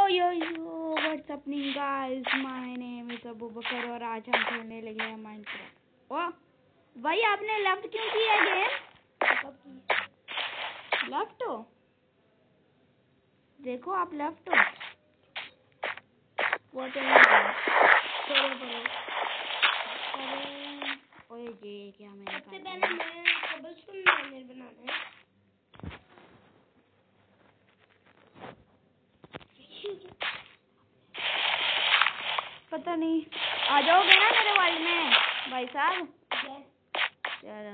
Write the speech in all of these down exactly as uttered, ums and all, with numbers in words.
Yo yo what's happening guys, my name is Abubakar और आज हम खेलने लगे हैं माइनक्राफ्ट। ओ भाई आपने लेफ्ट क्यों किया गेम? लेफ्ट हो, देखो आप लेफ्ट हो। वो तो ओए ये क्या मैंने सबसे पहले मैं कबलस्टोन माइनर बनाना है। पता नहीं आ जाओगे ना मेरे वर्ल्ड में भाई साहब? चलो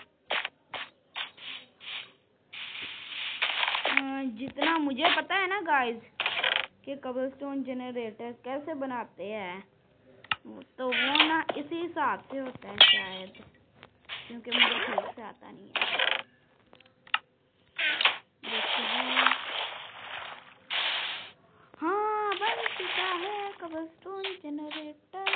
जितना मुझे पता है ना गाइस कि कबलस्टोन जनरेटर कैसे बनाते हैं, तो वो ना इसी हिसाब से होता है शायद, क्योंकि मुझे ठीक से आता नहीं है। हाँ बन चुका है कबलस्टोन जनरेटर।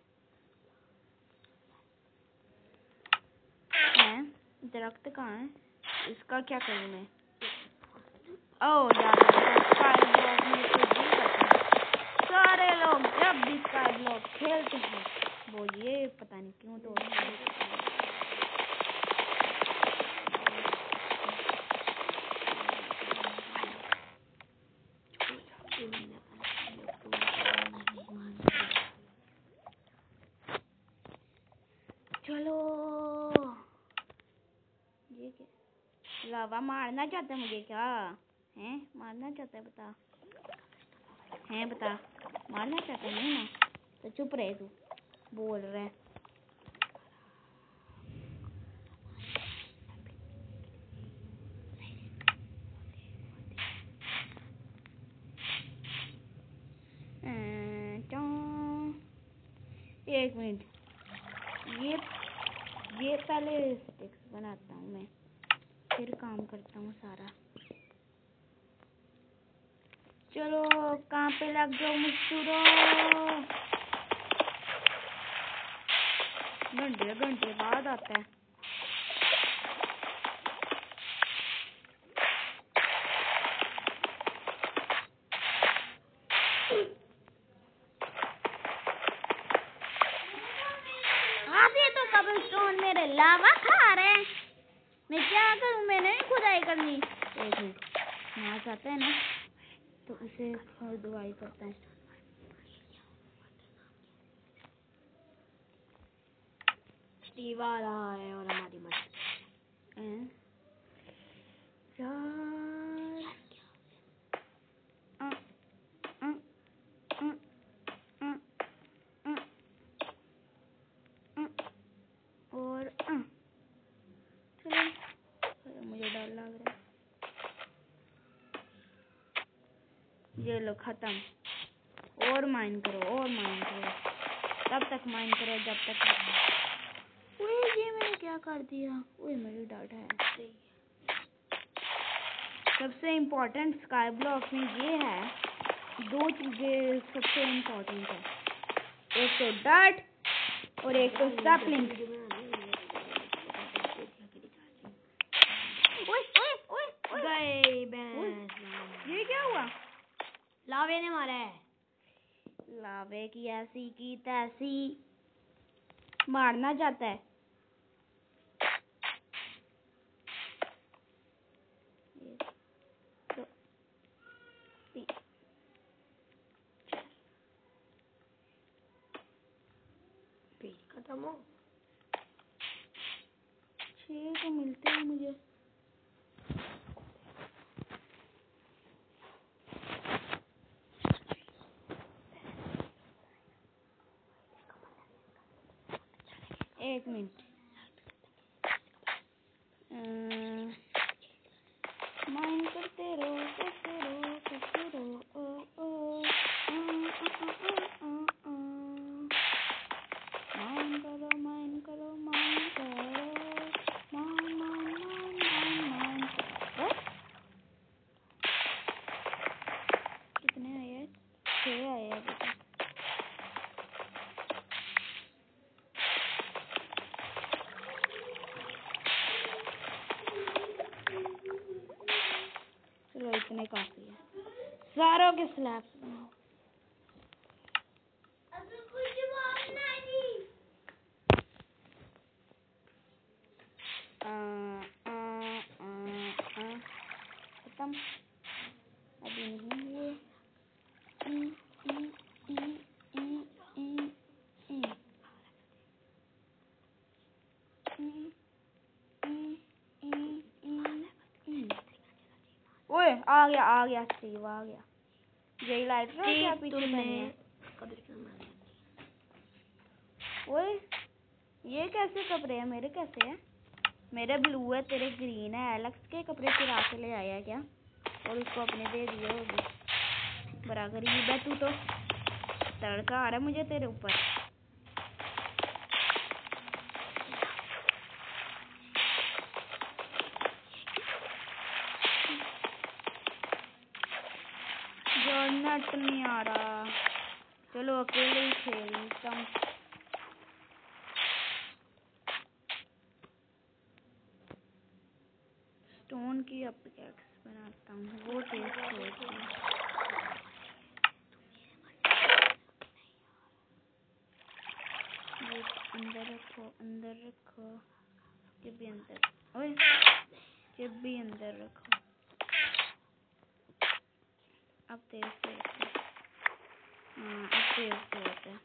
है दरख्त कहाँ है? इसका क्या करूँ मैं? ओह यार स्काई ब्लॉक में तो सारे लोग जब भी स्काई ब्लॉक खेलते हैं वो ये पता नहीं क्यों तोड़ते हैं। चलो ये क्या लावा मारना चाहता है मुझे? क्या है मारना चाहता है? बता हैं बता, मारना चाहता है? नहीं ना तो चुप रहे, तू बोल रहा है। एक मिनट, ये ये पहले स्टिक्स बनाता हूँ मैं, फिर काम करता हूँ सारा। चलो कहाँ पे लग जाओ मजदूरों, घंटे घंटे बाद आता है। आप ये तो कबलस्टोन मेरे लावा खा रहे हैं, मैं क्या करूँ? मैंने नहीं खुदाई करनी। एक मिनट, वहाँ जाता है ना तो उसे खुदाई करता हूँ। स्टीव आ रहा है और हमारी मदद यार आ, आ, आ, आ, आ, आ, और आ, चलो मुझे डर लग रहा है। ये लो खत्म, और माइन करो और माइन करो, तब तक माइन करो जब तक। ओए ये मैंने क्या कर दिया? ओए मेरी डाटा है। सबसे इम्पोर्टेंट स्काई ब्लॉक में ये है, दो चीजें सबसे इम्पोर्टेंट है, एक तो डर्ट और एक तो सैपलिंग। ये क्या हुआ? लावे ने मारा है। लावे की ऐसी की तैसी मारना चाहता है। तो खत्म हो छह तो मिलते हैं मुझे। एक मिनट, माइन करते रहो करते रहो करते रहो। ओ ओ माइन करो माइन करो माइन करो mine mine mine mine mine. कितने आए हैं? छह आए हैं अभी तक। मारोगे स्लैप? खत्म अभी नहीं ये ई ई ई ई ई ई ओए आ गया आ गया स्टीव आ गया। यही लाइट रहा क्या पीछे मैंने? ओए ये कैसे कपड़े हैं? मेरे कैसे हैं? मेरे ब्लू है, तेरे ग्रीन है। एलेक्स के कपड़े चुरा के ले आया क्या और उसको अपने दे दिए होगी? बड़ा गरीब है तू तो। तड़का आ रहा है मुझे तेरे ऊपर। जो नेट नहीं आ रहा, चलो अकेले ही खेलता हूँ। स्टोन की पिकैक्स बनाता हूँ, वो टेस्ट होती है। ये अंदर रखो, अंदर रखो, ये भी अंदर। ओए ये भी अंदर रखो। अब तेज से होता है। हाँ अब तेज से होता है।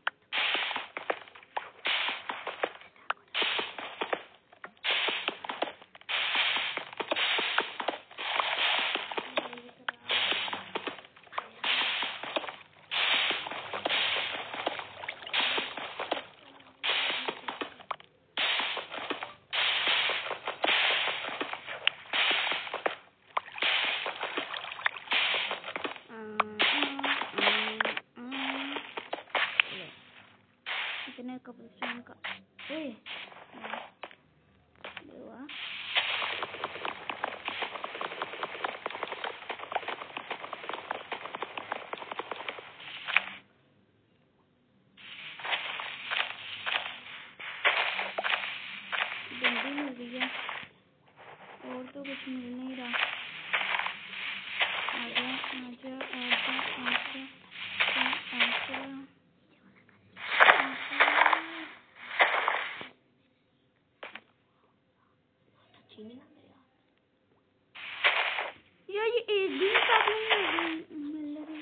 इतने कपड़े का ए जल्दी मिल रही है और तो कुछ मिल नहीं रहा। आजा आजा आजा आजा आजा यार ये एक भी मिल रही।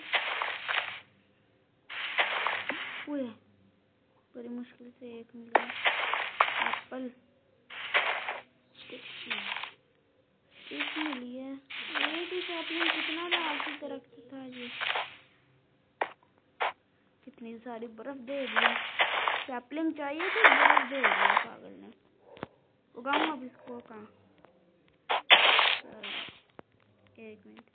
ओए बड़ी मुश्किल से एक मिला। एप्पल एक मिली है। ये भी सैपलिंग कितना लालची दरख्त था ये। कितनी सारी बर्फ दे दी। सैपलिंग चाहिए थी, बर्फ दे दिया पागल ने। उगाऊंगा अब इसको कहाँ? एक मिनट,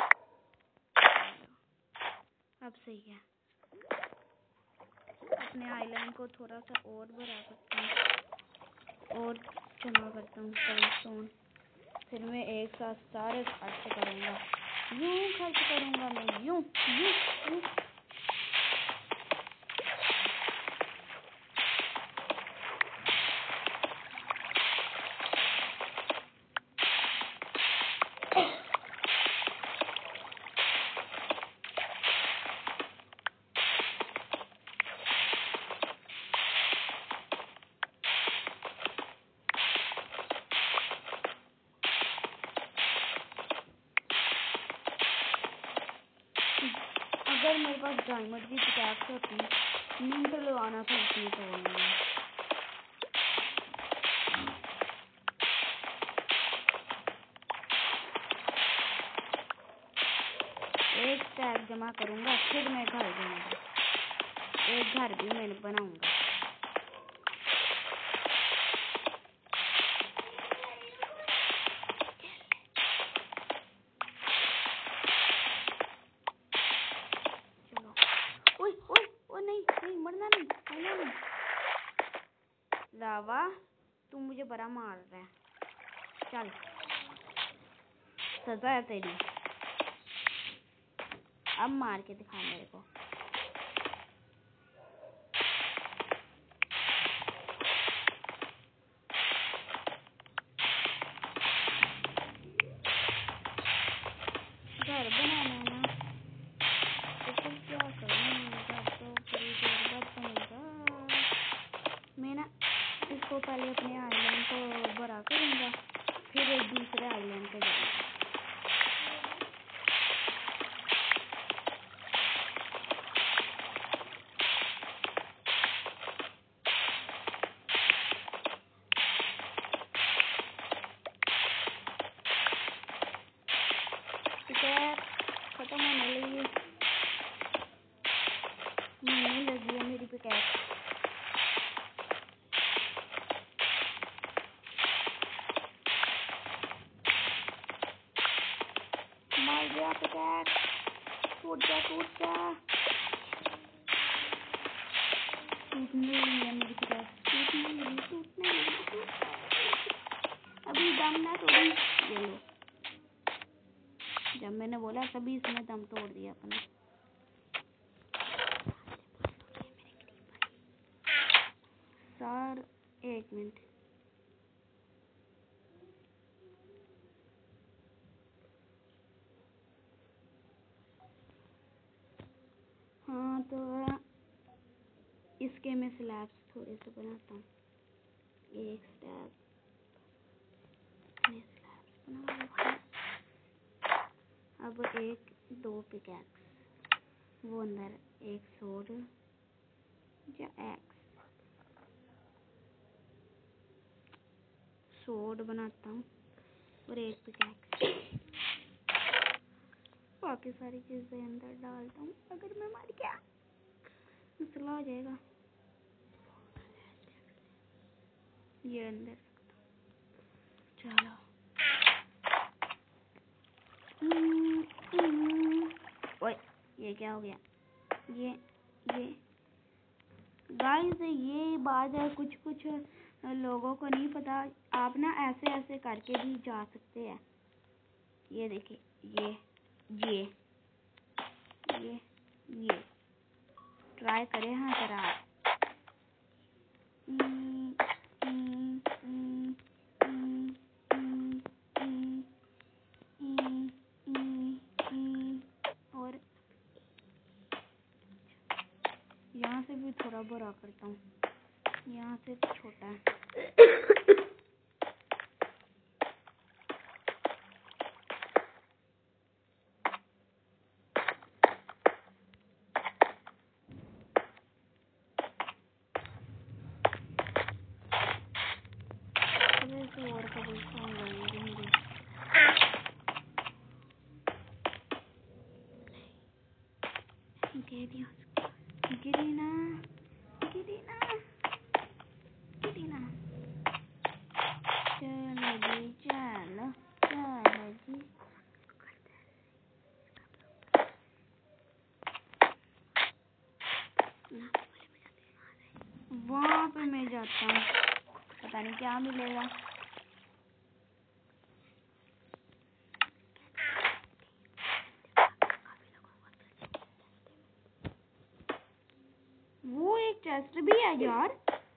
अब सही है। अपने आइलैंड को थोड़ा सा और बढ़ा सकता हूँ और जमा करता हूँ स्टोन। फिर मैं एक साथ सारे खर्च करूँगा। यूं खर्च करूँगा मैं, यूं यूं यूं। अगर मेरे पास डायमंड की पिकैक्स होती, मिनट लगाना था उसमें तोड़ने में। एक टैग जमा करूंगा फिर मैं घर जाऊंगा। एक घर भी मैं बनाऊंगा। चलो ओए ओए ओ नहीं नहीं मरना नहीं, मरना नहीं। लावा तू मुझे बड़ा मार रहा है। चल सजा है तेरी। अब मार के दिखा मेरे को। घर बनाना है ना। पिकैक्स। मार गया पिकैक्स। टूट जा टूट जा। टूटने लगी है मेरी पिकैक्स। टूटने लगी टूटने लगी टूटने लगी। अभी दम ना तोड़ी। ये लो, जब मैंने बोला तभी इसने दम तोड़ दिया अपना। सर एक मिनट। हाँ तो इसके मैं स्लैब्स थोड़े से बनाता हूँ। एक स्लैब में स्लैब्स बना। अब एक दो पिकैक्स, वो अंदर एक सोड या एक्स सोड बनाता हूँ और एक पिकैक्स। बाकी सारी चीजें अंदर डालता हूँ। अगर मैं मर गया मसला हो जाएगा। ये अंदर चलो। ओए ये क्या हो गया? ये ये गाइस ये बात है, कुछ कुछ लोगों को नहीं पता। आप ना ऐसे ऐसे करके भी जा सकते हैं। ये देखिए, ये ये ये ये ट्राई करें। हाँ जरा आप। और यहाँ से भी थोड़ा बड़ा करता हूँ। यहाँ से छोटा है। और कबूल लगेंगे। गिरीना गिरीना गिरीना गिरीना चलो जी चलो चलो जी। वहाँ पे मैं जाता हूँ, पता नहीं क्या मिलेगा। वो एक चेस्ट भी है यार।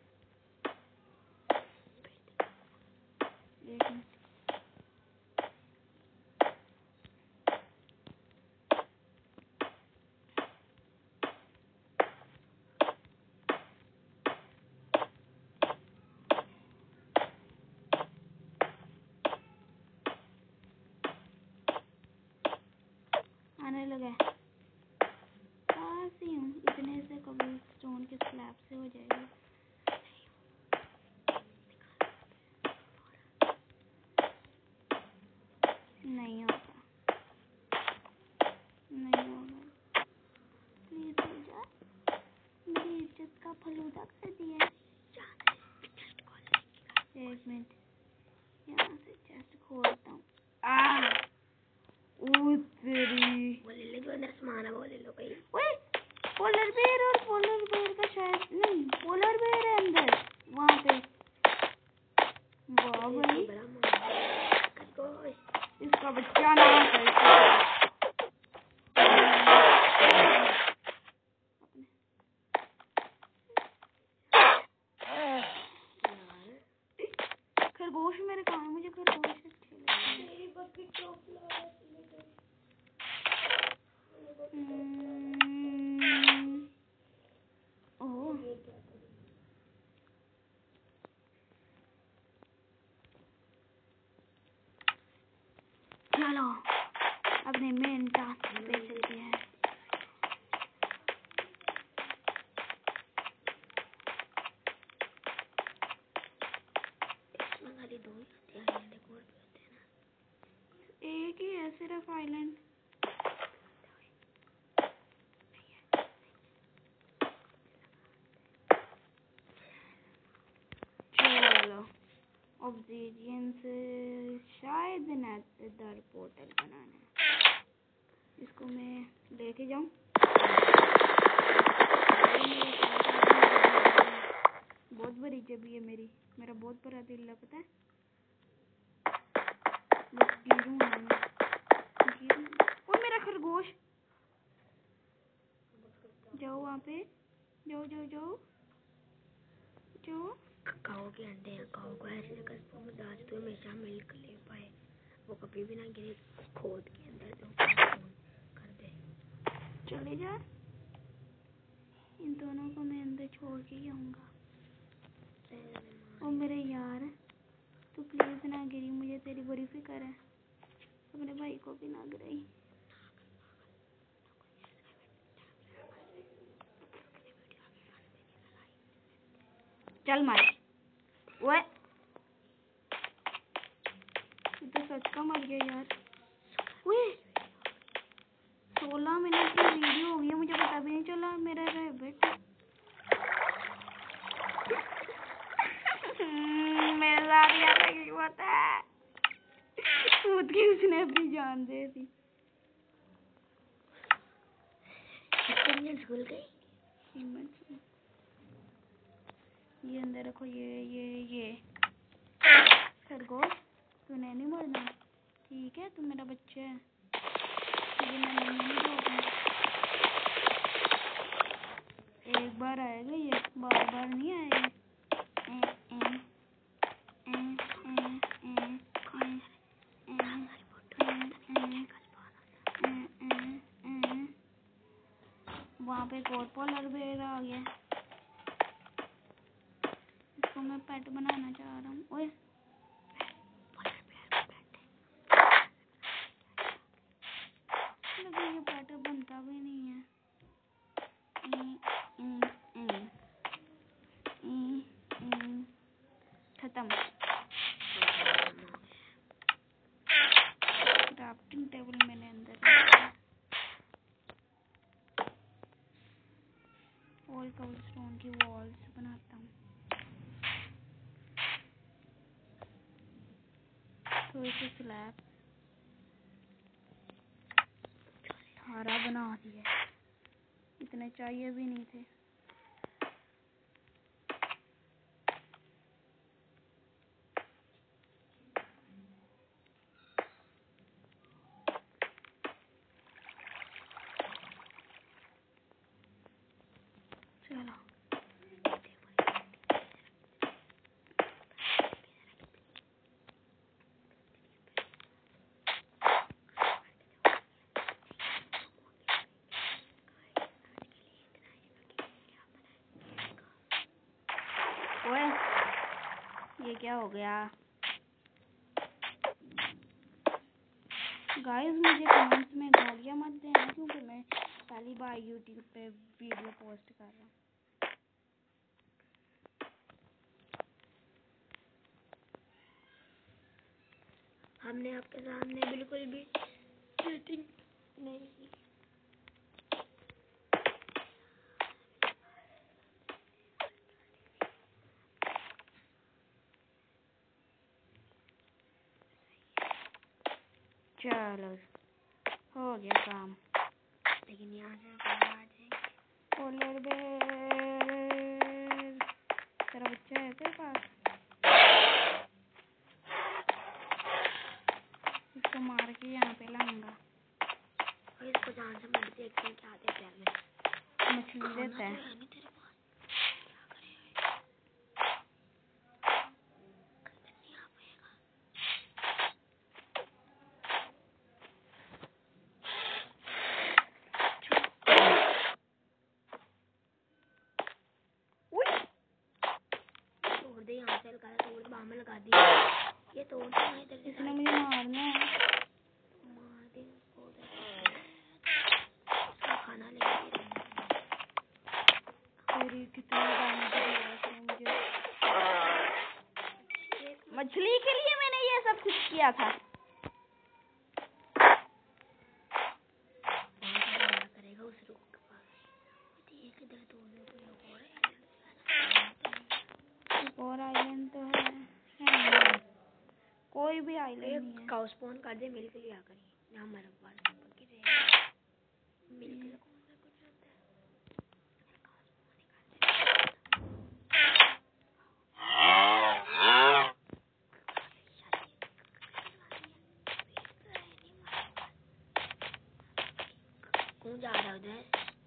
आने लगा। पास ही हूँ, इतने से कबूल स्टोन के स्लैब से हो जाएगा। नहीं होगा, नहीं होगा। प्लीज हो जा। मेरी इज्जत का फलूदा कर दिया। एक मिनट, यहाँ से चेस्ट खोलता हूँ। आ तेरी बोले ले जो अंदर सामान है वो ले लो भाई। ओए पोलर बेयर, और पोलर बेयर का शायद नहीं, पोलर बेयर है अंदर वहाँ पे। वाह भाई, इसका बच्चा ना खरगोश मेरे काम, मुझे खरगोश अच्छे लगते हैं। ओह ऑब्सीडियन से शायद नेदर पोर्टल बनाना है। इसको मैं लेके जाऊं। बहुत बड़ी जबी है मेरी, मेरा बहुत बड़ा दिल है, पता है। बस गिरूं ना मैं, गिरूं। और मेरा खरगोश, जाओ वहाँ पे, जाओ जाओ जाओ जाओ। काऊ के अंडे हैं, काऊ को ऐसे कसम दाज तो हमेशा मिल्क ले पाए, वो कभी भी ना गिरे, खोद के अंदर जो कर दे। चले जा, इन दोनों को मैं अंदर छोड़ के ही आऊंगा। और मेरे यार तू प्लीज ना गिरी, मुझे तेरी बड़ी फिक्र है, अपने भाई को भी ना गिराई। चल मार। ओए तू तो सच का मर गया यार। ओए सोलह मिनट की वीडियो हो गई, मुझे पता भी नहीं चला मेरा रैबिट। मेरे साथ यार लगी होता है, कूद के उसने अपनी जान दे दी। स्कूल गई। ये अंदर रखो, ये ये ये खरगोश, तूने नहीं मरना, ठीक है? तू मेरा बच्चा है, तुझे मैं नहीं छोड़ूंगा। एक बार आएगा ये, बार बार नहीं आएगा। वहाँ पे एक और पोलर बेयर आ गया, इसको मैं पेट बनाना चाह रहा हूँ। ओए लेकिन ये पेट बनता भी नहीं है। खत्म। क्राफ्टिंग टेबल मैंने अंदर रखा, और कबलस्टोन की वॉल्स बनाता हूँ। थोड़ी सी स्लैब सारा बना दिया, इतने चाहिए भी नहीं थे। चलो ओए ये क्या हो गया गाइस? मुझे कमेंट्स में गालियाँ मत देना, क्योंकि मैं पहली बार यूट्यूब पे वीडियो पोस्ट कर रहा हूँ। हमने आपके सामने बिल्कुल भी चीटिंग नहीं की। चलो हो गया काम, लेकिन यहाँ से बाहर आ जाएंगे। पोलर बेयर, तेरा बच्चा है तेरे पास? इसको मार के यहाँ पे लाऊंगा। और इसको जान से मर देखते हैं क्या देते हैं। मछली देता है। तोड़ दे यहाँ से, हल्का तोड़ बाहर में लगा दी। ये तोड़ दे, इधर से इसने मुझे मारना है। मार दे उसको, उसका खाना लेके तेरी कितनी डैमेज है मुझे। मछली के लिए मैंने ये सब कुछ किया था। करेगा उस रुक के पास। देख इधर तोड़ने को लोग और है। एक और आइलैंड तो है, है आइलैंड नहीं है। काउ स्पॉन कर दे, मिल्क लिया करी ना हमारे पास पकी रहे मिल्क से कौन सा कुछ होता है। कौन जा रहा उधर?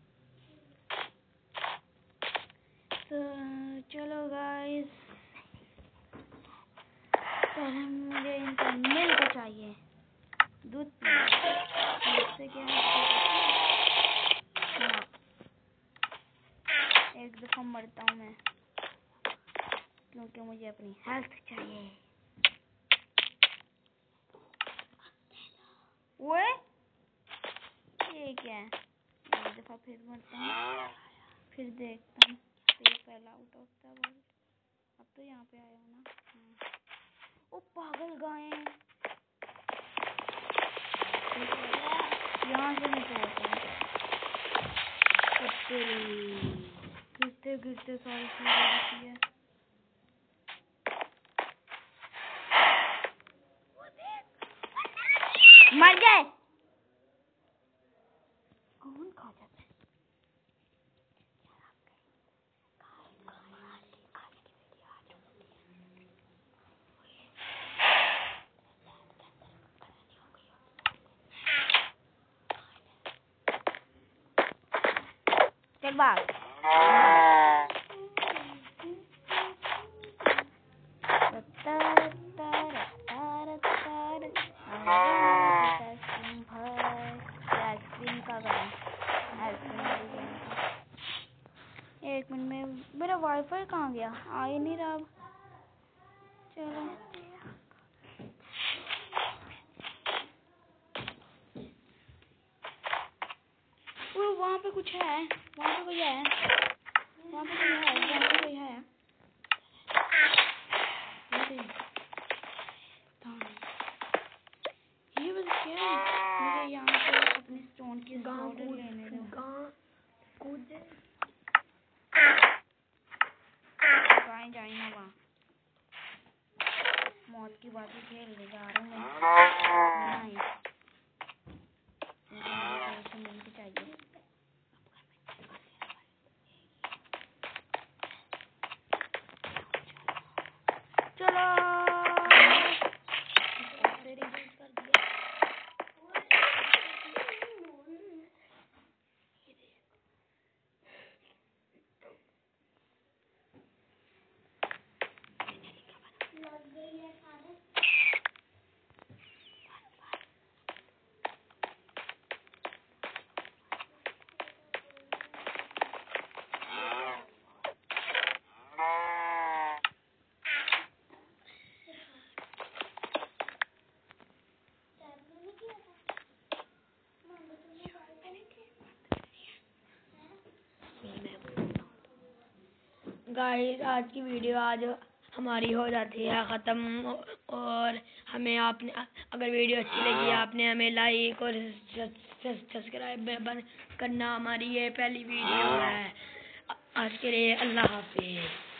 तो चलो गाइस, पहले मुझे इनका मिल्क चाहिए, दूध से क्या है ना। एक दफा मरता हूँ मैं क्योंकि मुझे अपनी हेल्थ चाहिए। ओए ये क्या है? एक दफा फिर मरता हूँ, फिर देखता हूँ फिर पहला आउट ऑफ द वर्ल्ड। अब तो यहाँ पे आया हूँ ना। हाँ। ओ पागल गाय, यहाँ से मैं तोड़ता हूँ। गिरते गिरते सारी चीजें होती है। मर गए। कौन खा जाता है? चल बाग। एक मिनट में मेरा वाईफाई कहाँ गया? आ ही नहीं रहा। चलो वो वहाँ पे कुछ है, वहाँ पे कोई है, वहाँ पे कोई है, वहाँ पे कोई है। ये बस क्या है? मुझे यहाँ पे अपने स्टोन की गाँव सोल्डर लेने दो। गाँव कूद गाय जाए ना वहाँ, मौत की बातें खेल ले जा रहा हूँ मैं। नहीं मुझे मिल्क चाहिए। चलो गाइस, आज की वीडियो आज हमारी हो जाती है ख़त्म। और हमें आपने अगर वीडियो अच्छी लगी, आपने हमें लाइक और सब्सक्राइब करना। हमारी ये पहली वीडियो है। आज के लिए अल्लाह हाफिज़।